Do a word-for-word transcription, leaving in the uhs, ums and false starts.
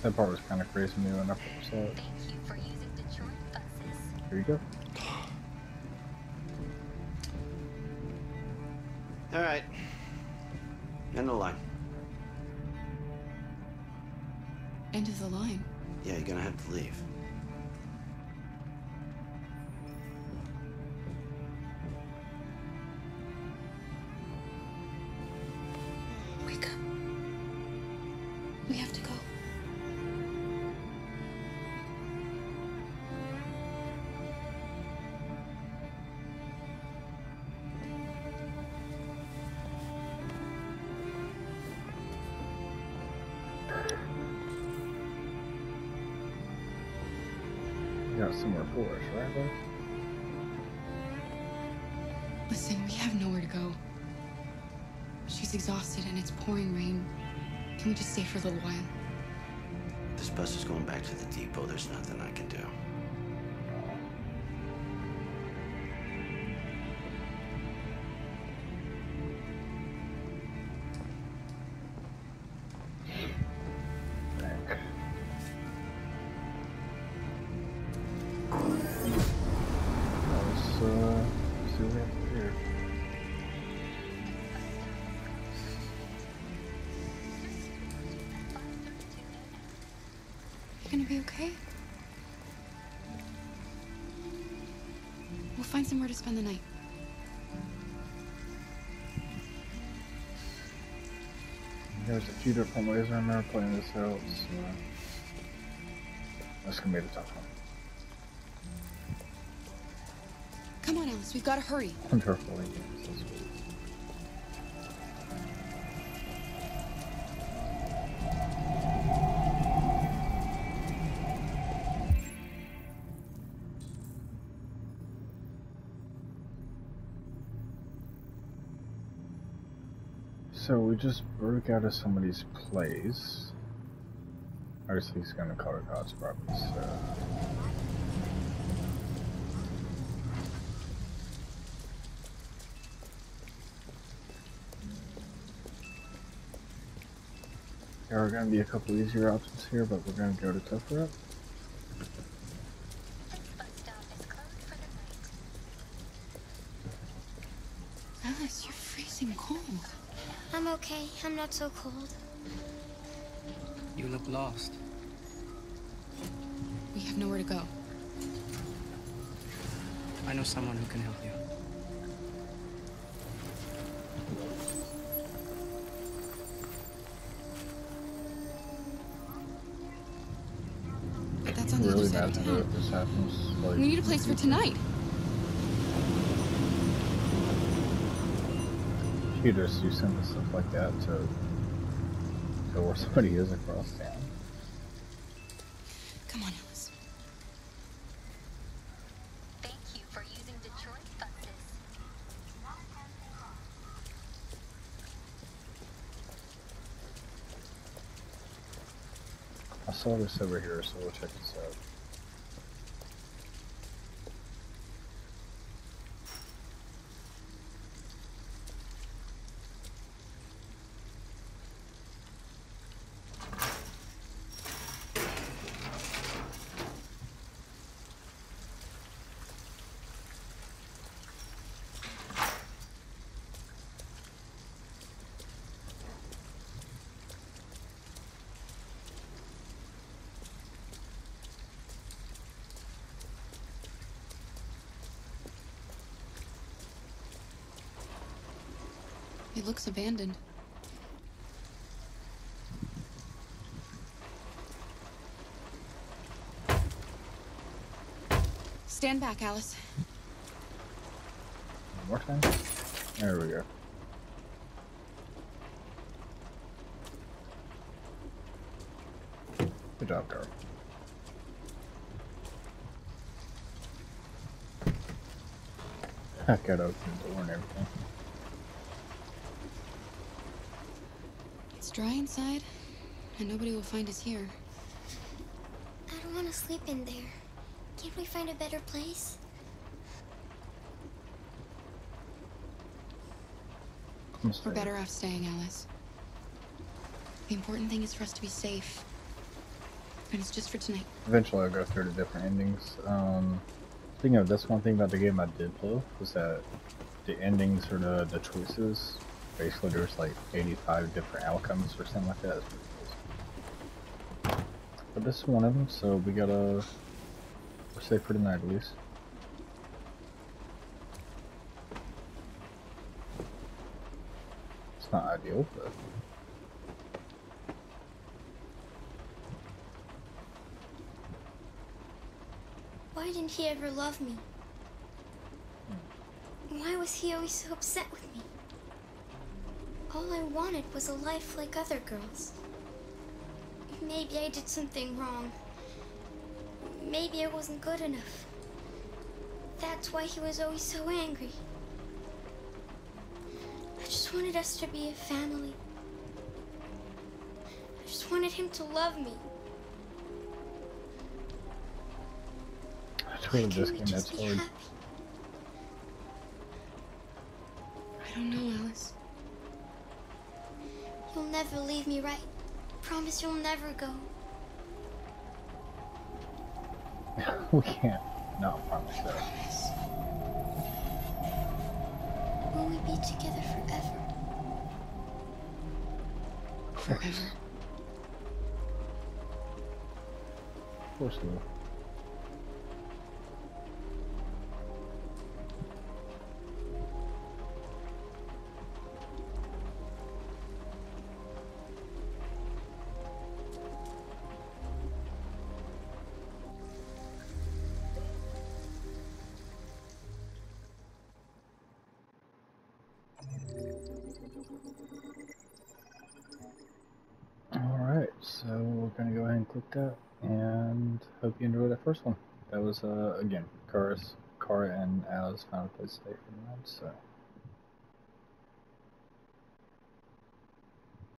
That part was kind of crazy to me when I first saw it. Thank you for using Detroit buses. Here you go. All right. End the line. End of the line. Yeah, you're gonna have to leave. Wake up. We have to go. You got somewhere for us, right, bud? Listen, we have nowhere to go. She's exhausted and it's pouring rain. Can we just stay for a little while? This bus is going back to the depot. There's nothing I can do. Thank. Let's uh, see what we have to do. You gonna be okay? We'll find somewhere to spend the night. There's a few different ways I remember playing this out, so that's gonna be the tough one. Come on, Alice, we've gotta hurry. Wonderful games this week. So we just broke out of somebody's place. Obviously he's gonna call it God's property, so... There are gonna be a couple easier options here, but we're gonna go to tougher up. This bus stop is closed for the night. Alice, you're freezing cold. I'm okay. I'm not so cold. You look lost. We have nowhere to go. I know someone who can help you. But that's on the Really other side bad of to know town. if this happens. Like, We need a place for tonight. You just you send stuff like that to to where somebody is across town. Come on, Alice. Thank you for using Detroit buses. I saw this over here, so we'll check this out. It looks abandoned. Stand back, Alice. One more time. There we go. Good job, girl. I got open the door and everything. It's dry inside, and nobody will find us here. I don't want to sleep in there. Can't we find a better place? I'm We're staying. better off staying, Alice. The important thing is for us to be safe. happens just for tonight. Eventually I'll go through the different endings. Um, speaking of this, one thing about the game I did love was that the endings or the, the choices, basically there's like eighty-five different outcomes or something like that. It's pretty cool. But this is one of them, so we gotta, we're safe for tonight at least. It's not ideal, but... Why didn't he ever love me? Why was he always so upset with me? All I wanted was a life like other girls. Maybe I did something wrong. Maybe I wasn't good enough. That's why he was always so angry. I just wanted us to be a family. I just wanted him to love me. I told this Can we game just that's be hard. happy? I don't know, Alice. You'll never leave me, right? Promise you'll never go. We can't not promise that. Promise. Will we be together forever? Forever. Of course we will. Alright, so we're gonna go ahead and click that, and hope you enjoyed that first one. That was, uh, again, Kara's, Kara and Alice Final Place Stay for the night, so...